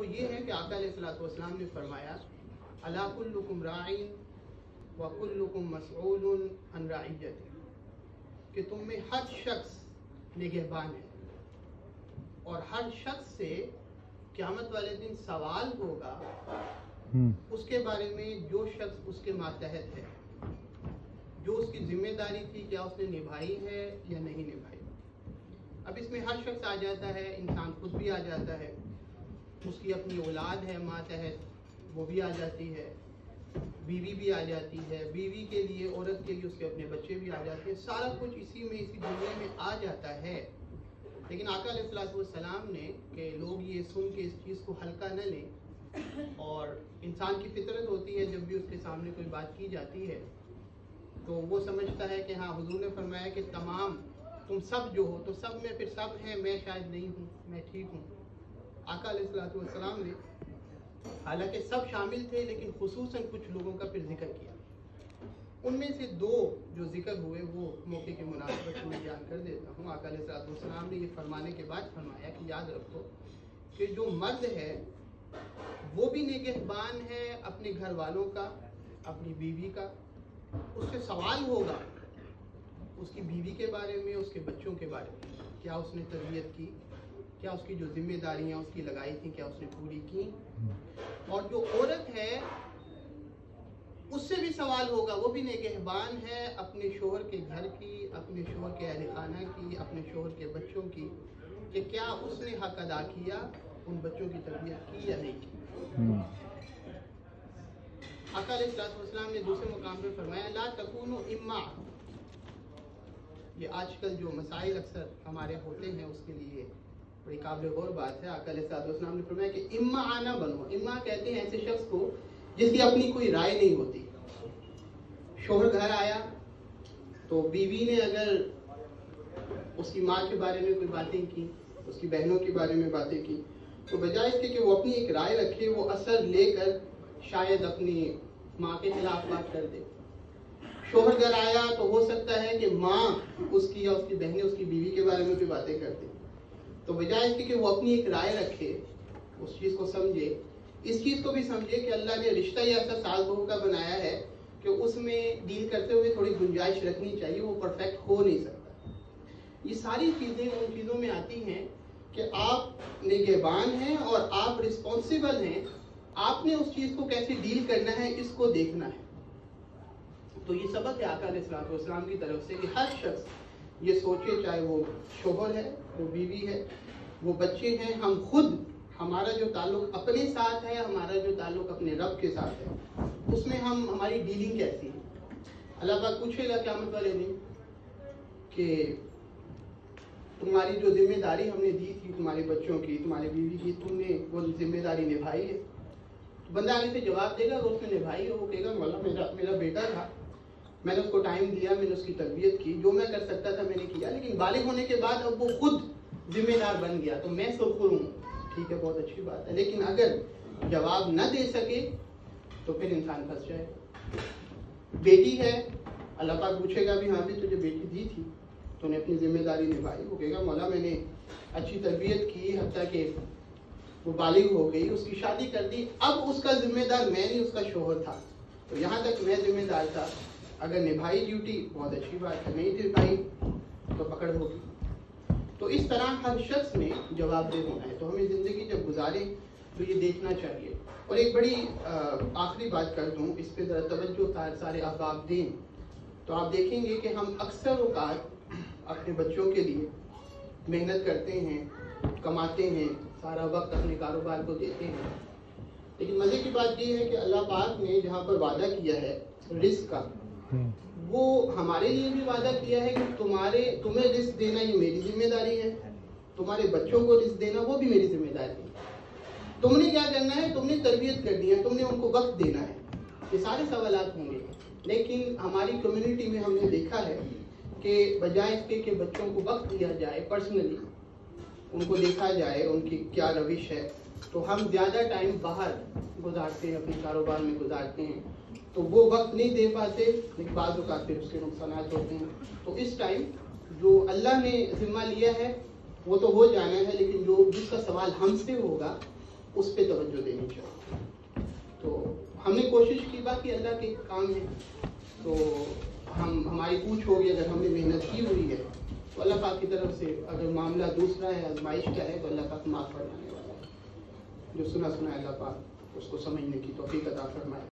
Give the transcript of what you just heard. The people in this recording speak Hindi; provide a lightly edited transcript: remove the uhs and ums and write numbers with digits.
ये है कि आका अलैहिस्सलातु वस्सलाम ने फरमाया अला कुल्लुकुम राइन व कुल्लुकुम मसऊलुन अन रइयतिही, कि तुम में हर शख्स निगहबान है और हर शख्स से क़यामत वाले दिन सवाल होगा उसके बारे में जो शख्स उसके मातहत है, जो उसकी जिम्मेदारी थी क्या उसने निभाई है या नहीं निभाई। अब इसमें हर शख्स आ जाता है, इंसान खुद भी आ जाता है, उसकी अपनी औलाद है मातहत, वो भी आ जाती है, बीवी भी आ जाती है, बीवी के लिए औरत के लिए उसके अपने बच्चे भी आ जाते हैं, सारा कुछ इसी जुमले में आ जाता है। लेकिन आका अलैहिस्सलातु वस्सलाम ने कि लोग ये सुन के इस चीज़ को हल्का न लें, और इंसान की फितरत होती है जब भी उसके सामने कोई बात की जाती है तो वो समझता है कि हाँ हुजूर ने फरमाया कि तमाम तुम सब जो हो तो सब में फिर सब हैं, मैं शायद नहीं हूँ, मैं ठीक हूँ। आका अलैहिस्सलातु वस्सलाम ने हालांकि सब शामिल थे लेकिन खुसूसन कुछ लोगों का फिर जिक्र किया। उनमें से दो जो जिक्र हुए वो मौके के मुनासिबत से मैं बयान कर देता हूँ। आका अलैहिस्सलातु वस्सलाम ने ये फरमाने के बाद फरमाया कि याद रखो कि जो मर्द है वो भी निगहबान है अपने घर वालों का, अपनी बीवी का। उससे सवाल होगा उसकी बीवी के बारे में, उसके बच्चों के बारे में, क्या उसने तरबियत की, क्या उसकी जो जिम्मेदारियां उसकी लगाई थी क्या उसने पूरी की। और जो औरत है उससे भी सवाल होगा, वो भी निगहबान है अपने शोहर के घर की, अपने शोहर के अहले खाना की, अपने शोहर के बच्चों की, कि क्या उसने हक अदा किया, उन बच्चों की तरबियत की या नहीं की। आका अलैहिस्सलातु वस्सलाम ने दूसरे मुकाम पे फरमाया ला तकूनु इम्मा। ये आजकल जो मसाइल अक्सर हमारे होते हैं उसके लिए बड़ी काबिल गौर बात है। आका अलैहिस्सलातु वस्सलाम ने फरमाया कि इम्मा आना बनो। इम्मा कहते हैं ऐसे शख्स को जिसकी अपनी कोई राय नहीं होती। शोहर घर आया तो बीवी ने अगर उसकी माँ के बारे में कोई बातें की, उसकी बहनों के बारे में बातें की, तो बजाय इसके कि वो अपनी एक राय रखे, वो असर लेकर शायद अपनी माँ के खिलाफ बात कर दे। शोहर घर आया तो हो सकता है कि माँ उसकी या उसकी बहनें उसकी बीवी के बारे में भी बातें कर दे, तो बजाय इसके कि वो अपनी एक राय रखे, उस चीज़ को समझे, इस चीज़ को भी समझे कि अल्लाह ने रिश्ता ही ऐसा सास बहू का बनाया है कि उसमें डील करते हुए थोड़ी गुंजाइश रखनी चाहिए, वो परफेक्ट हो नहीं सकता। ये सारी चीज़ें उन चीज़ों में आती हैं कि आप निगहबान हैं और आप रिस्पॉन्सिबल हैं, आपने उस चीज़ को कैसे डील करना है इसको देखना है। तो ये सबक है आका अलैहिस्सलातु वस्सलाम की तरफ से कि हर शख्स ये सोचे, चाहे वो शोहर है, वो बीवी है, वो बच्चे हैं, हम खुद, हमारा जो ताल्लुक अपने साथ है, हमारा जो ताल्लुक अपने रब के साथ है, उसमें हमारी डीलिंग कैसी है। अल्लाह पाक पूछेगा क़यामत वाले दिन कि तुम्हारी जो जिम्मेदारी हमने दी थी तुम्हारे बच्चों की, तुम्हारी बीवी की, तुमने वो जिम्मेदारी निभाई है। तो बंदा आगे से जवाब देगा वो उसने निभाई है। वो कहेगा मौला मेरा बेटा था, मैंने उसको टाइम दिया, मैंने उसकी तरबियत की, जो मैं कर सकता था मैंने किया, लेकिन बालिग होने के बाद अब वो खुद जिम्मेदार बन गया तो मैं शुक्र हूँ। ठीक है, बहुत अच्छी बात है, लेकिन अगर जवाब न दे सके तो फिर इंसान फंस जाएगा। बेटी है, अल्लाह पाक पूछेगा भी हाँ भी तुझे बेटी दी थी, तूने अपनी जिम्मेदारी निभाई। वो कहेगा मौला मैंने अच्छी तरबियत की, हत्ता कि वो बालिग हो गई, उसकी शादी कर दी, अब उसका जिम्मेदार मैं नहीं उसका शोहर था, तो यहाँ तक मैं जिम्मेदार था। अगर निभाई ड्यूटी बहुत अच्छी बात है, नहीं निभाई तो पकड़ होगी। तो इस तरह हर शख्स में जवाबदेह होना है। तो हमें ज़िंदगी जब गुजारें तो ये देखना चाहिए। और एक बड़ी आखिरी बात कर दूँ, इस पर ज़रा तवज्जो सारे अहबाब दें, तो आप देखेंगे कि हम अक्सर औक़ात अपने बच्चों के लिए मेहनत करते हैं, कमाते हैं, सारा वक्त अपने कारोबार को देते हैं, लेकिन मज़े की बात ये है कि अल्लाह पाक ने जहाँ पर वादा किया है रिस्क का, वो हमारे लिए भी वादा किया है कि तुम्हें रिस्क देना ये मेरी जिम्मेदारी है, तुम्हारे बच्चों को रिस्क देना वो भी मेरी जिम्मेदारी है। तुमने क्या करना है, तुमने तरबियत करनी है, तुमने उनको वक्त देना है। ये सारे सवालात होंगे, लेकिन हमारी कम्युनिटी में हमने देखा है कि बजाय इसके कि बच्चों को वक्त दिया जाए, पर्सनली उनको देखा जाए उनकी क्या रविश है, तो हम ज़्यादा टाइम बाहर गुजारते हैं, अपने कारोबार में गुजारते हैं, तो वो वक्त नहीं दे पाते, लेकिन बाद औक़ात फिर उसके नुकसान होते हैं। तो इस टाइम जो अल्लाह ने जिम्मा लिया है वो तो हो जाना है, लेकिन जो जिसका सवाल हमसे होगा उस पर तवज्जो देनी चाहिए। तो हमने कोशिश की, बाकी अल्लाह के काम है। तो हमारी पूछ होगी, अगर हमने मेहनत की हुई है तो अल्लाह पाक की तरफ से, अगर मामला दूसरा है, आजमाइश का है, तो अल्लाह पाक माफ़ फरमाने वाला है। जो सुना अल्लाह पाक उसको समझने की तौफीक अता फरमाए।